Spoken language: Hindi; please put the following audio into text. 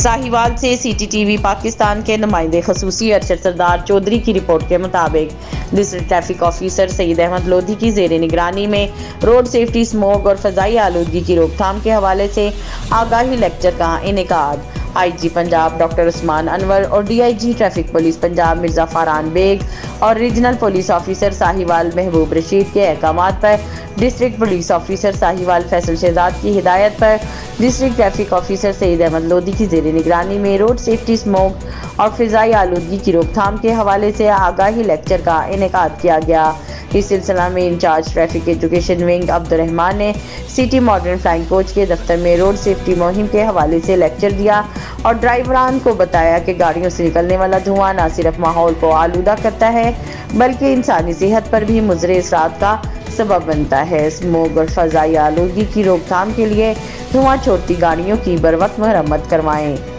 साहिवाल से CCTV पाकिस्तान के नुमाइंदे खसूसी अरशद सरदार चौधरी की रिपोर्ट के मुताबिक district traffic officer Saeed Ahmad Lodhi की जेर निगरानी में रोड सेफ्टी, स्मोक और फजाई आलूदगी की रोकथाम के हवाले से आगाही लेक्चर का इनेकाद IG पंजाब डॉक्टर उस्मान अनवर और DIG traffic police Punjab Mirza Farhan Baig और regional police officer Sahiwal Mehboob Rasheed के अहकामात पर district police officer Sahiwal Faisal Shahzad की हिदायत पर district traffic officer Saeed Ahmad Lodhi की जेर निगरानी में रोड सेफ्टी, स्मोक और फिजाई आलूदगी की रोकथाम के हवाले से आगाही लेक्चर का इनेकाद किया गया। इस सिलसिला में in charge traffic education wing Abdurrahman ने सिटी मॉडर्न फ्लाइंग कोच के दफ्तर में रोड सेफ्टी मुहिम के हवाले से लेक्चर दिया और ड्राइवरान को बताया कि गाड़ियों से निकलने वाला धुआं न सिर्फ माहौल को आलूदा करता है बल्कि इंसानी सेहत पर भी मुज़र असरात का सबब बनता है। स्मोक और फजाई आलूदगी की रोकथाम के लिए धुआं छोड़ती गाड़ियों की बरवक्त मरम्मत करवाएं।